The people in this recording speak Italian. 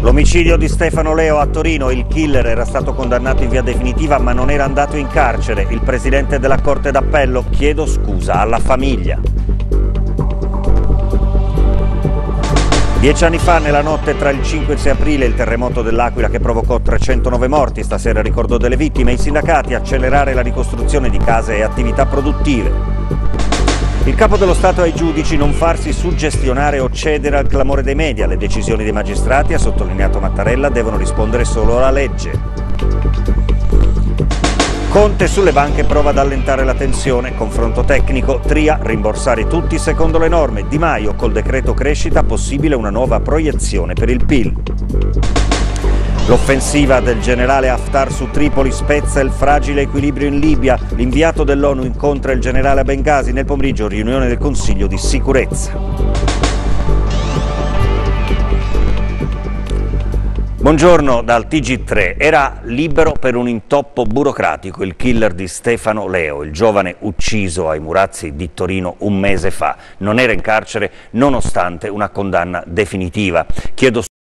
L'omicidio di Stefano Leo a Torino, il killer era stato condannato in via definitiva ma non era andato in carcere. Il presidente della Corte d'Appello: chiedo scusa alla famiglia. 10 anni fa, nella notte tra il 5 e il 6 aprile, il terremoto dell'Aquila che provocò 309 morti. Stasera ricordo delle vittime. I sindacati: accelerare la ricostruzione di case e attività produttive. Il capo dello Stato ai giudici: non farsi suggestionare o cedere al clamore dei media. Le decisioni dei magistrati, ha sottolineato Mattarella, devono rispondere solo alla legge. Conte sulle banche prova ad allentare la tensione. Confronto tecnico. Tria: rimborsare tutti secondo le norme. Di Maio: col decreto crescita possibile una nuova proiezione per il PIL. L'offensiva del generale Haftar su Tripoli spezza il fragile equilibrio in Libia. L'inviato dell'ONU incontra il generale a Bengasi. Nel pomeriggio riunione del Consiglio di sicurezza. Buongiorno dal TG3. Era libero per un intoppo burocratico il killer di Stefano Leo, il giovane ucciso ai Murazzi di Torino un mese fa. Non era in carcere nonostante una condanna definitiva. Chiedo